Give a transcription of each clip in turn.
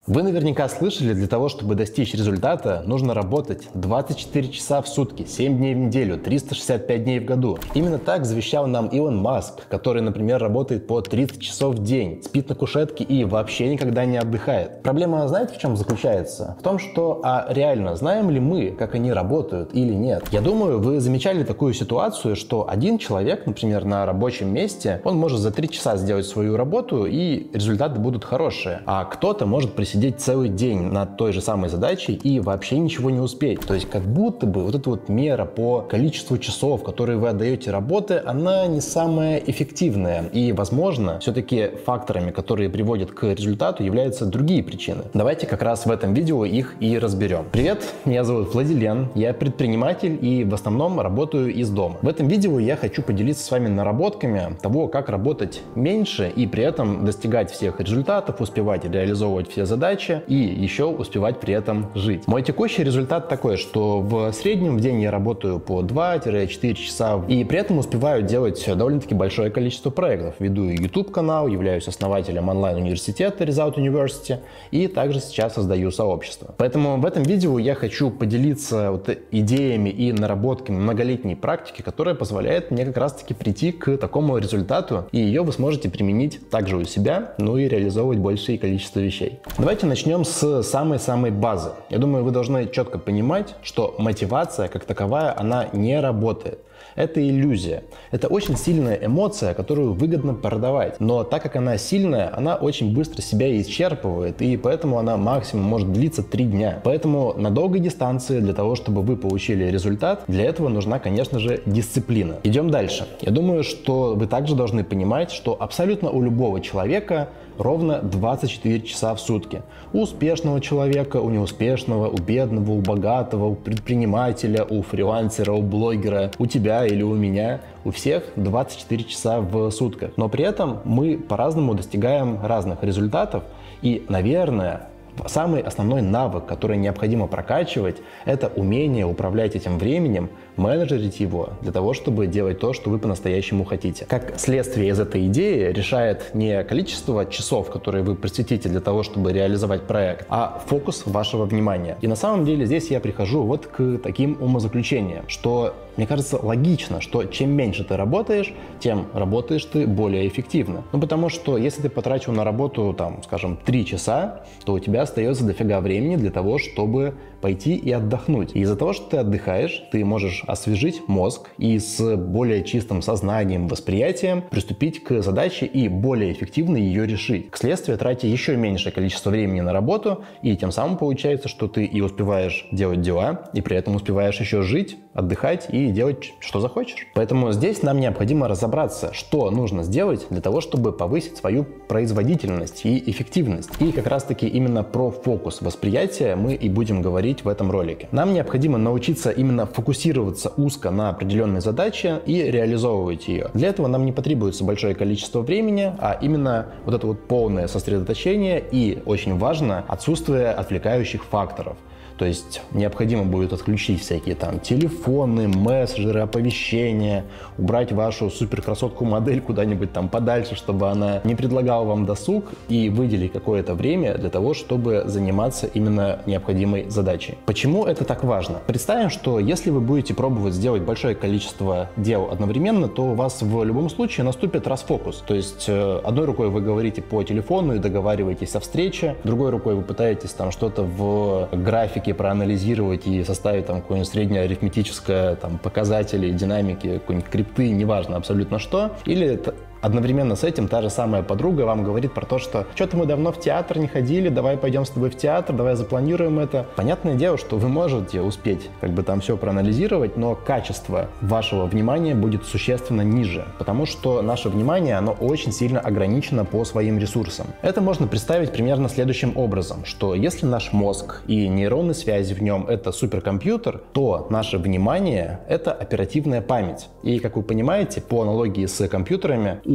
Вы наверняка слышали, для того, чтобы достичь результата, нужно работать 24 часа в сутки, 7 дней в неделю, 365 дней в году. Именно так завещал нам Илон Маск, который, например, работает по 30 часов в день, спит на кушетке и вообще никогда не отдыхает. Проблема, знаете, в чем заключается? В том, что, реально, знаем ли мы, как они работают или нет? Я думаю, вы замечали такую ситуацию, что один человек, например, на рабочем месте, он может за 3 часа сделать свою работу, и результаты будут хорошие, а кто-то может присидеть целый день над той же самой задачей и вообще ничего не успеть. То есть как будто бы вот эта вот мера по количеству часов, которые вы отдаете работе, она не самая эффективная. И, возможно, все-таки факторами, которые приводят к результату, являются другие причины. Давайте как раз в этом видео их и разберем. Привет, меня зовут Владилен, я предприниматель и в основном работаю из дома. В этом видео я хочу поделиться с вами наработками того, как работать меньше и при этом достигать всех результатов, успевать реализовывать все задачи и еще успевать при этом жить. Мой текущий результат такой, что в среднем в день я работаю по 2-4 часа и при этом успеваю делать довольно-таки большое количество проектов. Веду YouTube-канал, являюсь основателем онлайн-университета Result University и также сейчас создаю сообщество. Поэтому в этом видео я хочу поделиться идеями и наработками многолетней практики, которая позволяет мне как раз-таки прийти к такому результату, и ее вы сможете применить также у себя, ну и реализовывать большее количество вещей. Давайте начнем с самой-самой базы. Я думаю, вы должны четко понимать, что мотивация как таковая, она не работает. Это иллюзия. Это очень сильная эмоция, которую выгодно продавать. Но так как она сильная, она очень быстро себя исчерпывает, и поэтому она максимум может длиться 3 дня. Поэтому на долгой дистанции, для того, чтобы вы получили результат, для этого нужна, конечно же, дисциплина. Идем дальше. Я думаю, что вы также должны понимать, что абсолютно у любого человека ровно 24 часа в сутки. У успешного человека, у неуспешного, у бедного, у богатого, у предпринимателя, у фрилансера, у блогера, у тебя или у меня, у всех 24 часа в сутках. Но при этом мы по-разному достигаем разных результатов, и, наверное, самый основной навык, который необходимо прокачивать, это умение управлять этим временем, менеджерить его для того, чтобы делать то, что вы по-настоящему хотите. Как следствие из этой идеи решает не количество часов, которые вы посвятите для того, чтобы реализовать проект, а фокус вашего внимания. И на самом деле здесь я прихожу вот к таким умозаключениям, что мне кажется логично, что чем меньше ты работаешь, тем работаешь ты более эффективно. Ну потому что если ты потратил на работу, там, скажем, 3 часа, то у тебя остается дофига времени для того, чтобы пойти и отдохнуть. И из-за того, что ты отдыхаешь, ты можешь освежить мозг и с более чистым сознанием, восприятием приступить к задаче и более эффективно ее решить. К следствию, тратя еще меньшее количество времени на работу, и тем самым получается, что ты и успеваешь делать дела, и при этом успеваешь еще жить, отдыхать и делать, что захочешь. Поэтому здесь нам необходимо разобраться, что нужно сделать для того, чтобы повысить свою производительность и эффективность. И как раз-таки именно про фокус восприятия мы и будем говорить в этом ролике. Нам необходимо научиться именно фокусироваться узко на определенной задаче и реализовывать ее. Для этого нам не потребуется большое количество времени, а именно вот это вот полное сосредоточение и, очень важно, отсутствие отвлекающих факторов. То есть необходимо будет отключить всякие там телефоны, мессенджеры, оповещения, убрать вашу суперкрасотку модель куда-нибудь там подальше, чтобы она не предлагала вам досуг, и выделить какое-то время для того, чтобы заниматься именно необходимой задачей. Почему это так важно? Представим, что если вы будете пробовать сделать большое количество дел одновременно, то у вас в любом случае наступит расфокус. То есть одной рукой вы говорите по телефону и договариваетесь о встрече, другой рукой вы пытаетесь там что-то в графике проанализировать и составить там какое-нибудь среднеарифметическое там показатели, динамики, какой-нибудь крипты, неважно абсолютно что, или одновременно с этим та же самая подруга вам говорит про то, что что-то мы давно в театр не ходили, давай пойдем с тобой в театр, давай запланируем это. Понятное дело, что вы можете успеть как бы там все проанализировать, но качество вашего внимания будет существенно ниже, потому что наше внимание, оно очень сильно ограничено по своим ресурсам. Это можно представить примерно следующим образом, что если наш мозг и нейронные связи в нем это суперкомпьютер, то наше внимание это оперативная память. И как вы понимаете, по аналогии с компьютерами, у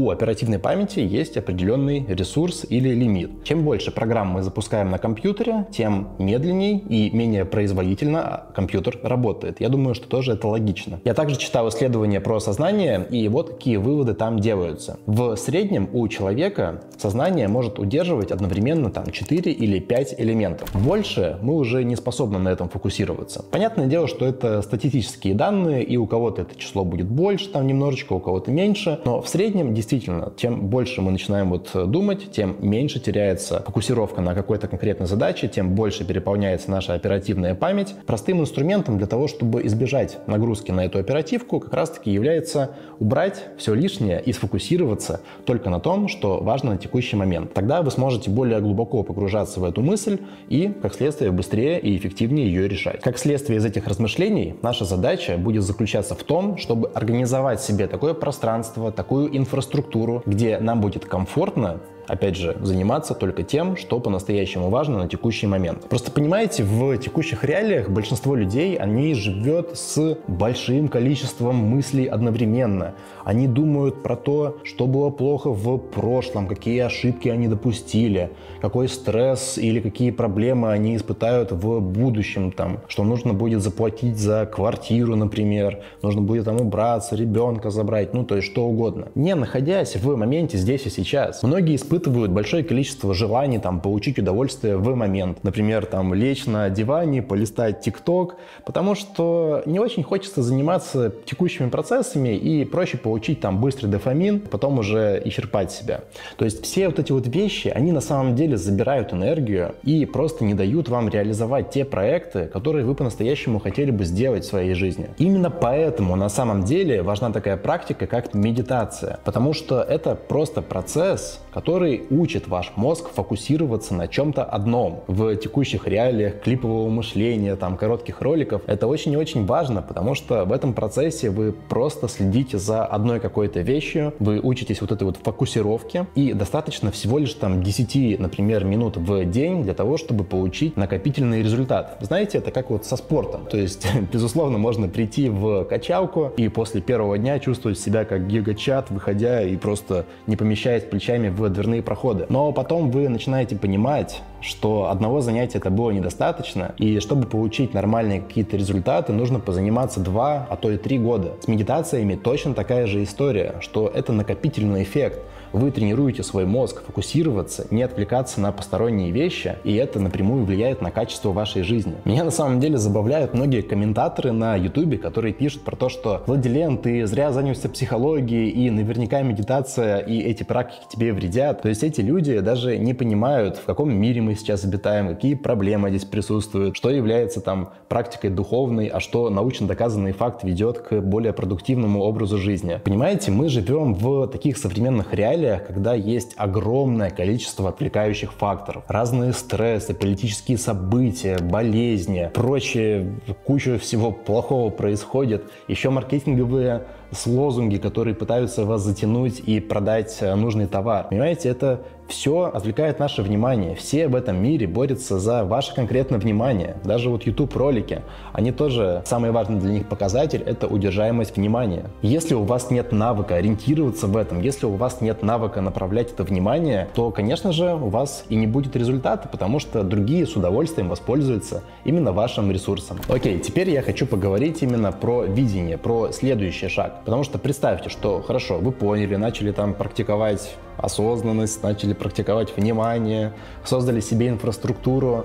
У оперативной памяти есть определенный ресурс или лимит. Чем больше программ мы запускаем на компьютере, тем медленнее и менее производительно компьютер работает. Я думаю, что тоже это логично. Я также читал исследования про сознание, и вот какие выводы там делаются. В среднем у человека сознание может удерживать одновременно 4 или 5 элементов. Больше мы уже не способны на этом фокусироваться. Понятное дело, что это статистические данные, и у кого-то это число будет больше, немножечко, у кого-то меньше, но в среднем действительно, чем больше мы начинаем думать, тем меньше теряется фокусировка на какой-то конкретной задаче, тем больше переполняется наша оперативная память. Простым инструментом для того, чтобы избежать нагрузки на эту оперативку, как раз-таки является убрать все лишнее и сфокусироваться только на том, что важно на текущий момент. Тогда вы сможете более глубоко погружаться в эту мысль и, как следствие, быстрее и эффективнее ее решать. Как следствие из этих размышлений, наша задача будет заключаться в том, чтобы организовать себе такое пространство, такую инфраструктуру, где нам будет комфортно, опять же, заниматься только тем, что по-настоящему важно на текущий момент. Просто понимаете, в текущих реалиях большинство людей, они живет с большим количеством мыслей одновременно. Они думают про то, что было плохо в прошлом, какие ошибки они допустили, какой стресс или какие проблемы они испытают в будущем, что нужно будет заплатить за квартиру, например, нужно будет убраться, ребенка забрать, то есть что угодно. Не находясь в моменте здесь и сейчас, многие испытывают большое количество желаний получить удовольствие в момент. Например, лечь на диване, полистать ТикТок, потому что не очень хочется заниматься текущими процессами и проще получить быстрый дофамин, потом уже исчерпать себя. То есть все эти вещи, они на самом деле забирают энергию и просто не дают вам реализовать те проекты, которые вы по-настоящему хотели бы сделать в своей жизни. Именно поэтому на самом деле важна такая практика, как медитация, потому что это просто процесс, который учит ваш мозг фокусироваться на чем-то одном. В текущих реалиях клипового мышления, коротких роликов, это очень и очень важно, потому что в этом процессе вы просто следите за одной какой-то вещью, вы учитесь этой фокусировке, и достаточно всего лишь 10, например, минут в день для того, чтобы получить накопительный результат. Знаете, это как со спортом. То есть, безусловно, можно прийти в качалку и после первого дня чувствовать себя как гигачат, выходя и просто не помещаясь плечами в дверные проходы. Но потом вы начинаете понимать, что одного занятия это было недостаточно, и чтобы получить нормальные какие-то результаты, нужно позаниматься 2, а то и 3 года. С медитациями точно такая же история, что это накопительный эффект. Вы тренируете свой мозг фокусироваться, не отвлекаться на посторонние вещи, и это напрямую влияет на качество вашей жизни. Меня на самом деле забавляют многие комментаторы на YouTube, которые пишут про то, что «Владилен, ты зря занялся психологией, и наверняка медитация и эти практики тебе вредят». То есть эти люди даже не понимают, в каком мире мы сейчас обитаем, какие проблемы здесь присутствуют, что является практикой духовной, а что научно доказанный факт ведет к более продуктивному образу жизни. Понимаете, мы живем в таких современных реалиях, когда есть огромное количество отвлекающих факторов. Разные стрессы, политические события, болезни, прочее, куча всего плохого происходит. Еще маркетинговые лозунги, которые пытаются вас затянуть и продать нужный товар. Понимаете, это все отвлекает наше внимание. Все в этом мире борются за ваше конкретное внимание. Даже YouTube-ролики, они тоже, самый важный для них показатель — это удержаемость внимания. Если у вас нет навыка ориентироваться в этом, если у вас нет навыка направлять это внимание, то, конечно же, у вас и не будет результата, потому что другие с удовольствием воспользуются именно вашим ресурсом. Окей, теперь я хочу поговорить именно про видение, про следующий шаг. Потому что представьте, что хорошо, вы поняли, начали практиковать осознанность, начали практиковать внимание, создали себе инфраструктуру,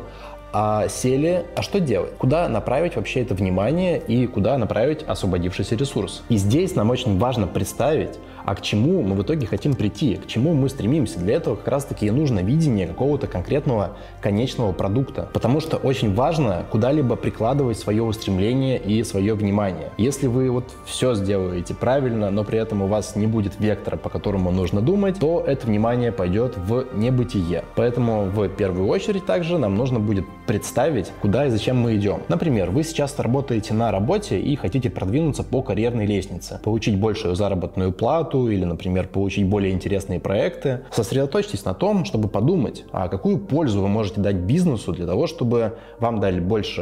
сели, а что делать? Куда направить вообще это внимание и куда направить освободившийся ресурс? И здесь нам очень важно представить, а к чему мы в итоге хотим прийти, к чему мы стремимся. Для этого как раз-таки и нужно видение какого-то конкретного конечного продукта. Потому что очень важно куда-либо прикладывать свое устремление и свое внимание. Если вы все сделаете правильно, но при этом у вас не будет вектора, по которому нужно думать, то это внимание пойдет в небытие. Поэтому в первую очередь также нам нужно будет представить, куда и зачем мы идем. Например, вы сейчас работаете на работе и хотите продвинуться по карьерной лестнице, получить большую заработную плату или, например, получить более интересные проекты. Сосредоточьтесь на том, чтобы подумать, а какую пользу вы можете дать бизнесу для того, чтобы вам дали больше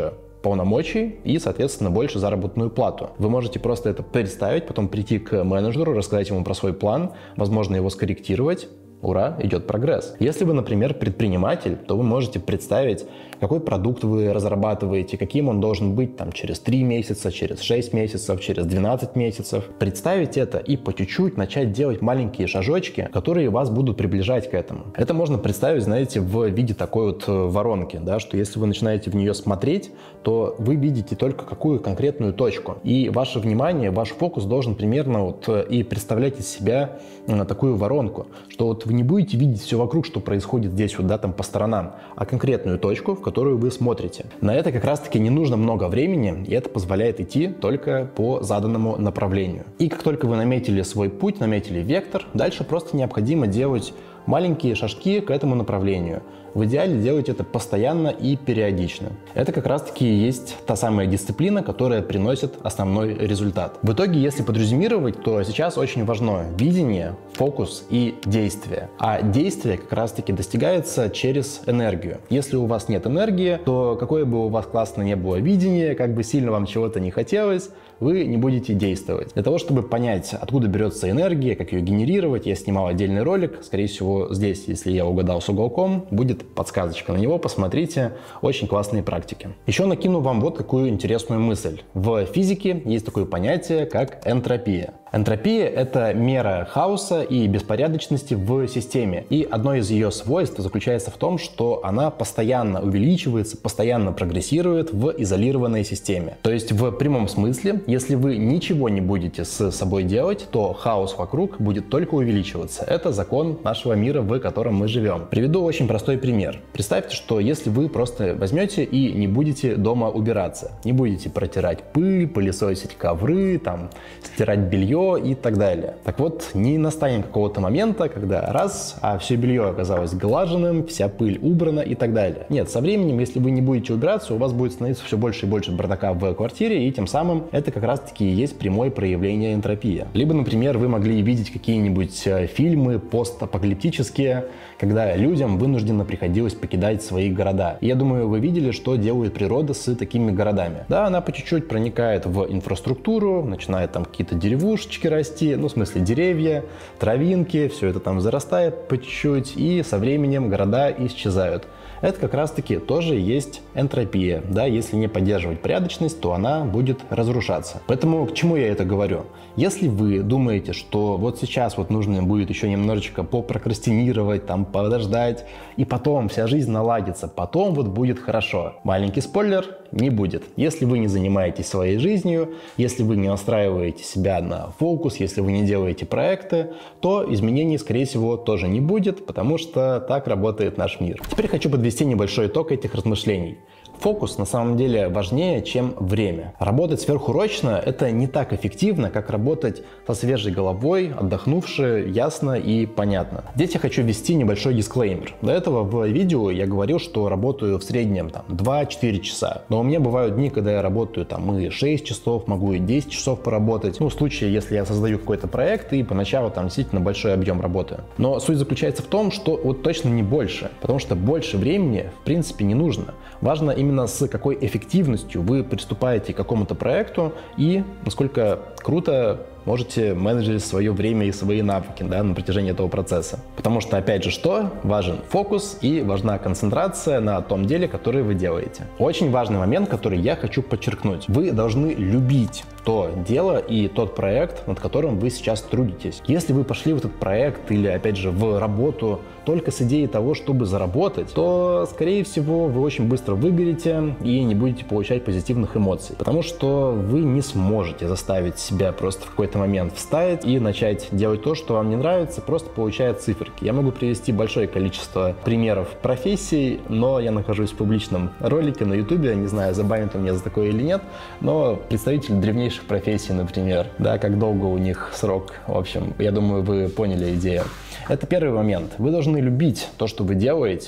полномочий и, соответственно, больше заработную плату. Вы можете просто это представить, потом прийти к менеджеру, рассказать ему про свой план, возможно, его скорректировать. Ура, идет прогресс. Если вы, например, предприниматель, то вы можете представить, какой продукт вы разрабатываете, каким он должен быть там, через 3 месяца, через 6 месяцев, через 12 месяцев. Представить это и по чуть-чуть начать делать маленькие шажочки, которые вас будут приближать к этому. Это можно представить, знаете, в виде такой вот воронки, да, что если вы начинаете в нее смотреть, то вы видите только какую конкретную точку. И ваше внимание, ваш фокус должен примерно вот и представлять из себя такую воронку, что вот вы не будете видеть все вокруг, что происходит здесь вот, да, там по сторонам, а конкретную точку, в которую вы смотрите. На это как раз-таки не нужно много времени, и это позволяет идти только по заданному направлению. И как только вы наметили свой путь, наметили вектор, дальше просто необходимо делать маленькие шажки к этому направлению. В идеале делать это постоянно и периодично. Это как раз-таки и есть та самая дисциплина, которая приносит основной результат. В итоге, если подрезюмировать, то сейчас очень важно видение, фокус и действие. А действие как раз-таки достигается через энергию. Если у вас нет энергии, то какое бы у вас классно не было видение, как бы сильно вам чего-то не хотелось, вы не будете действовать. Для того, чтобы понять, откуда берется энергия, как ее генерировать, я снимал отдельный ролик. Скорее всего, здесь, если я угадал с уголком, будет подсказочка на него. Посмотрите, очень классные практики. Еще накину вам вот такую интересную мысль. В физике есть такое понятие, как энтропия. Энтропия – это мера хаоса и беспорядочности в системе. И одно из ее свойств заключается в том, что она постоянно увеличивается, постоянно прогрессирует в изолированной системе. То есть в прямом смысле, если вы ничего не будете с собой делать, то хаос вокруг будет только увеличиваться. Это закон нашего мира, в котором мы живем. Приведу очень простой пример. Представьте, что если вы просто возьмете и не будете дома убираться, не будете протирать пыль, пылесосить ковры, там, стирать белье, и так далее. Так вот, не настанет какого-то момента, когда раз, а все белье оказалось глаженным, вся пыль убрана и так далее. Нет, со временем, если вы не будете убираться, у вас будет становиться все больше и больше бардака в квартире, и тем самым это как раз-таки и есть прямое проявление энтропии. Либо, например, вы могли видеть какие-нибудь фильмы постапокалиптические, когда людям вынужденно приходилось покидать свои города. И я думаю, вы видели, что делает природа с такими городами. Да, она по чуть-чуть проникает в инфраструктуру, начинает там какие-то деревушки расти, ну, в смысле деревья, травинки, все это там зарастает по чуть-чуть, и со временем города исчезают. Это как раз-таки тоже есть энтропия, да, если не поддерживать порядочность, то она будет разрушаться. Поэтому к чему я это говорю? Если вы думаете, что вот сейчас вот нужно будет еще немножечко попрокрастинировать, там, подождать, и потом вся жизнь наладится, потом вот будет хорошо. Маленький спойлер, не будет. Если вы не занимаетесь своей жизнью, если вы не настраиваете себя на фокус, если вы не делаете проекты, то изменений, скорее всего, тоже не будет, потому что так работает наш мир. Теперь хочу подвести небольшой итог этих размышлений. Фокус на самом деле важнее, чем время. Работать сверхурочно – это не так эффективно, как работать со свежей головой, отдохнувши, ясно и понятно. Здесь я хочу ввести небольшой дисклеймер. До этого в видео я говорил, что работаю в среднем 2-4 часа. Но у меня бывают дни, когда я работаю и 6 часов, могу и 10 часов поработать. Ну, в случае, если я создаю какой-то проект и поначалу действительно большой объем работы. Но суть заключается в том, что вот точно не больше, потому что больше времени в принципе не нужно. Важно именно с какой эффективностью вы приступаете к какому-то проекту и насколько круто можете менеджерить свое время и свои навыки, да, на протяжении этого процесса. Потому что, опять же, что? Важен фокус и важна концентрация на том деле, которое вы делаете. Очень важный момент, который я хочу подчеркнуть. Вы должны любить то дело и тот проект, над которым вы сейчас трудитесь. Если вы пошли в этот проект или, опять же, в работу только с идеей того, чтобы заработать, то, скорее всего, вы очень быстро выгорите и не будете получать позитивных эмоций. Потому что вы не сможете заставить себя просто в какой-то момент встать и начать делать то, что вам не нравится, просто получая циферки. Я могу привести большое количество примеров профессий, но я нахожусь в публичном ролике на YouTube, не знаю, забанят он меня за такое или нет, но представитель древнейших профессий, например, да, как долго у них срок, в общем, я думаю, вы поняли идею. Это первый момент. Вы должны любить то, что вы делаете,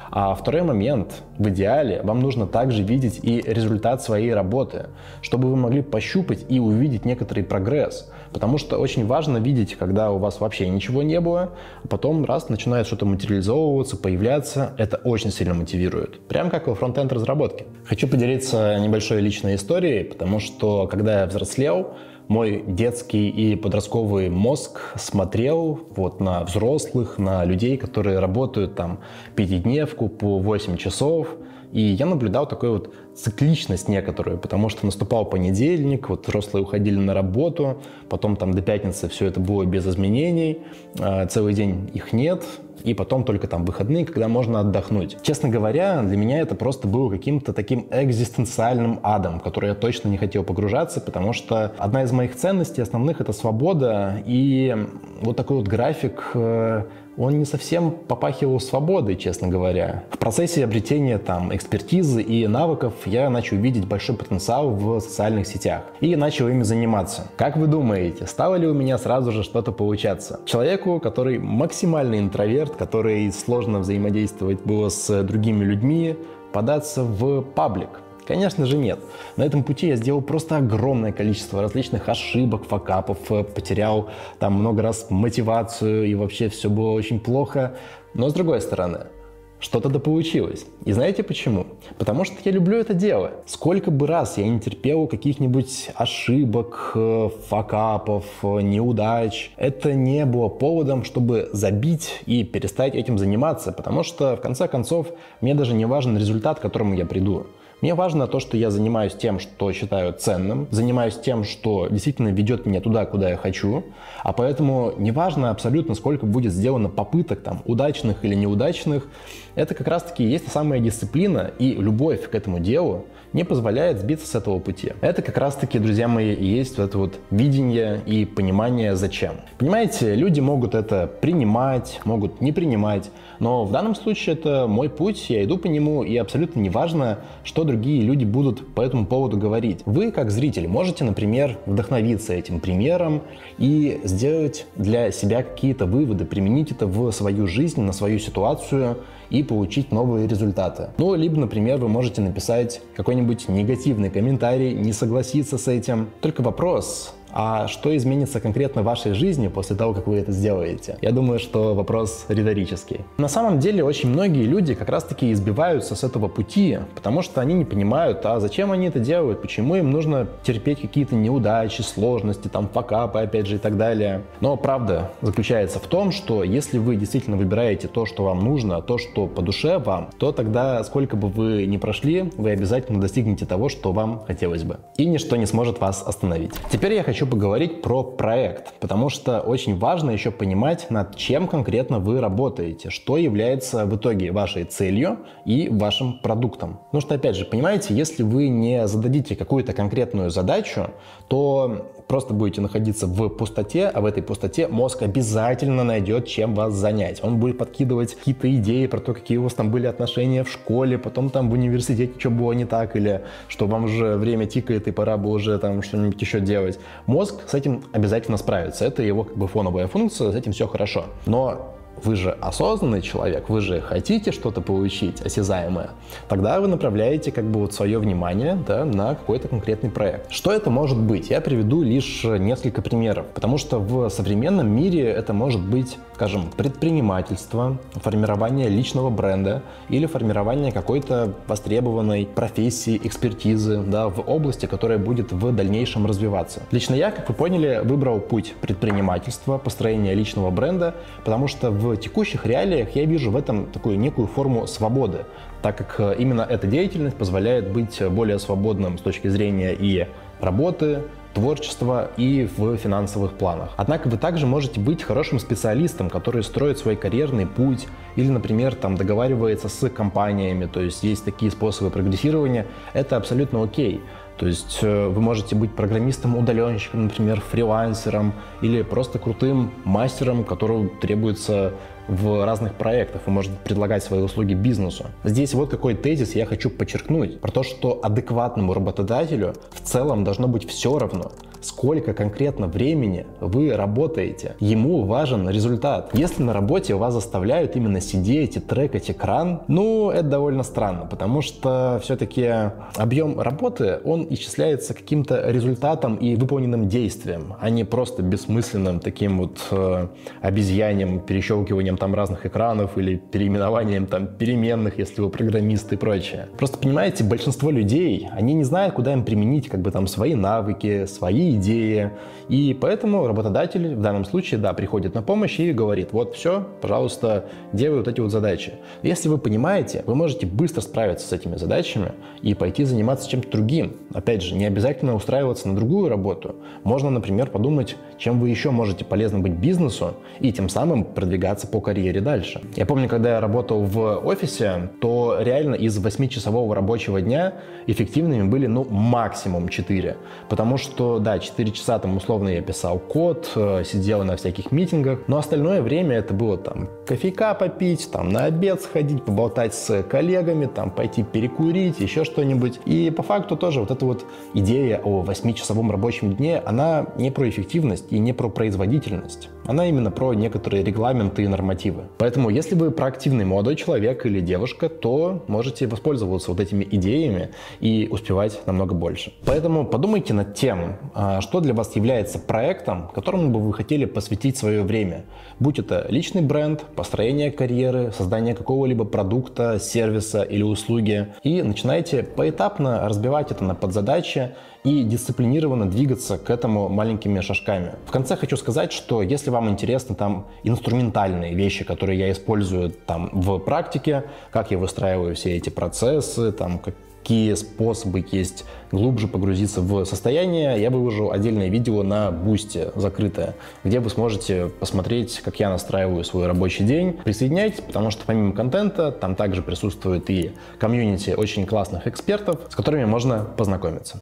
А второй момент, в идеале, вам нужно также видеть и результат своей работы, чтобы вы могли пощупать и увидеть некоторый прогресс. Потому что очень важно видеть, когда у вас вообще ничего не было, а потом раз начинает что-то материализовываться, появляться, это очень сильно мотивирует. Прям как во фронт-энд разработке. Хочу поделиться небольшой личной историей, потому что когда я взрослел, мой детский и подростковый мозг смотрел вот на взрослых, на людей, которые работают там пятидневку по 8 часов. И я наблюдал такую вот цикличность некоторую, потому что наступал понедельник, вот взрослые уходили на работу, потом там до пятницы все это было без изменений, целый день их нет, и потом только там выходные, когда можно отдохнуть. Честно говоря, для меня это просто было каким-то таким экзистенциальным адом, в который я точно не хотел погружаться, потому что одна из моих ценностей основных — это свобода, и вот такой вот график, он не совсем попахивал свободой, честно говоря. В процессе обретения там экспертизы и навыков я начал видеть большой потенциал в социальных сетях и начал ими заниматься. Как вы думаете, стало ли у меня сразу же что-то получаться? Человеку, который максимальный интроверт, который сложно взаимодействовать было с другими людьми, податься в паблик? Конечно же нет. На этом пути я сделал просто огромное количество различных ошибок, факапов, потерял там много раз мотивацию и вообще все было очень плохо. Но с другой стороны, что-то да получилось. И знаете почему? Потому что я люблю это дело. Сколько бы раз я не терпел каких-нибудь ошибок, факапов, неудач, это не было поводом, чтобы забить и перестать этим заниматься, потому что в конце концов мне даже не важен результат, к которому я приду. Мне важно то, что я занимаюсь тем, что считаю ценным, занимаюсь тем, что действительно ведет меня туда, куда я хочу, а поэтому неважно абсолютно, сколько будет сделано попыток, там, удачных или неудачных, это как раз-таки есть та самая дисциплина и любовь к этому делу не позволяет сбиться с этого пути. Это как раз-таки, друзья мои, и есть вот это вот видение и понимание зачем. Понимаете, люди могут это принимать, могут не принимать, но в данном случае это мой путь, я иду по нему, и абсолютно не важно, что другие люди будут по этому поводу говорить. Вы, как зритель, можете, например, вдохновиться этим примером и сделать для себя какие-то выводы, применить это в свою жизнь, на свою ситуацию и получить новые результаты. Ну, либо, например, вы можете написать какой-нибудь негативный комментарий, не согласиться с этим. Только вопрос: а что изменится конкретно в вашей жизни после того, как вы это сделаете? Я думаю, что вопрос риторический. На самом деле, очень многие люди как раз-таки избиваются с этого пути, потому что они не понимают, а зачем они это делают, почему им нужно терпеть какие-то неудачи, сложности, там, факапы, опять же, и так далее. Но правда заключается в том, что если вы действительно выбираете то, что вам нужно, то, что по душе вам, то тогда, сколько бы вы ни прошли, вы обязательно достигнете того, что вам хотелось бы. И ничто не сможет вас остановить. Теперь я хочу поговорить про проект, потому что очень важно еще понимать, над чем конкретно вы работаете, что является в итоге вашей целью и вашим продуктом. Потому что, опять же, понимаете, если вы не зададите какую-то конкретную задачу, то просто будете находиться в пустоте, а в этой пустоте мозг обязательно найдет, чем вас занять. Он будет подкидывать какие-то идеи про то, какие у вас там были отношения в школе, потом там в университете что было не так, или что вам уже время тикает и пора бы уже там что-нибудь еще делать. Мозг с этим обязательно справится. Это его как бы фоновая функция, с этим все хорошо. Но вы же осознанный человек, вы же хотите что-то получить осязаемое, тогда вы направляете как бы вот свое внимание, да, на какой-то конкретный проект. Что это может быть? Я приведу лишь несколько примеров, потому что в современном мире это может быть, скажем, предпринимательство, формирование личного бренда или формирование какой-то востребованной профессии, экспертизы, да, в области, которая будет в дальнейшем развиваться. Лично я, как вы поняли, выбрал путь предпринимательства, построения личного бренда, потому что в текущих реалиях я вижу в этом такую некую форму свободы, так как именно эта деятельность позволяет быть более свободным с точки зрения и работы, творчества и в финансовых планах. Однако вы также можете быть хорошим специалистом, который строит свой карьерный путь или, например, там договаривается с компаниями, то есть есть такие способы прогрессирования, это абсолютно окей. То есть вы можете быть программистом-удаленщиком, например, фрилансером или просто крутым мастером, которому требуется в разных проектах. Вы можете предлагать свои услуги бизнесу. Здесь вот какой тезис я хочу подчеркнуть. Про то, что адекватному работодателю в целом должно быть все равно, сколько конкретно времени вы работаете. Ему важен результат. Если на работе вас заставляют именно сидеть и трекать экран, ну, это довольно странно, потому что все-таки объем работы, он исчисляется каким-то результатом и выполненным действием, а не просто бессмысленным таким вот обезьяньим перещелкиванием там разных экранов или переименованием там переменных, если вы программист и прочее. Просто понимаете, большинство людей, они не знают, куда им применить как бы там свои навыки, свои идеи, и поэтому работодатель в данном случае, да, приходит на помощь и говорит: вот все, пожалуйста, делай вот эти вот задачи. Если вы понимаете, вы можете быстро справиться с этими задачами и пойти заниматься чем-то другим. Опять же, не обязательно устраиваться на другую работу. Можно, например, подумать, чем вы еще можете полезно быть бизнесу и тем самым продвигаться по карьере дальше. Я помню, когда я работал в офисе, то реально из 8-часового рабочего дня эффективными были, ну, максимум 4. Потому что, да, 4 часа там условно я писал код, сидел на всяких митингах, но остальное время это было там кофейка попить, там на обед сходить, поболтать с коллегами, там пойти перекурить, еще что-нибудь. И по факту тоже вот эта вот идея о 8-часовом рабочем дне, она не про эффективность и не про производительность. Она именно про некоторые регламенты и нормативы. Поэтому, если вы проактивный молодой человек или девушка, то можете воспользоваться вот этими идеями и успевать намного больше. Поэтому подумайте над тем, что для вас является проектом, которому бы вы хотели посвятить свое время. Будь это личный бренд, построение карьеры, создание какого-либо продукта, сервиса или услуги. И начинайте поэтапно разбивать это на подзадачи и дисциплинированно двигаться к этому маленькими шажками. В конце хочу сказать, что если вам интересны там инструментальные вещи, которые я использую там в практике, как я выстраиваю все эти процессы, там какие способы есть глубже погрузиться в состояние, я выложу отдельное видео на Boosty, закрытое, где вы сможете посмотреть, как я настраиваю свой рабочий день. Присоединяйтесь, потому что помимо контента там также присутствует и комьюнити очень классных экспертов, с которыми можно познакомиться.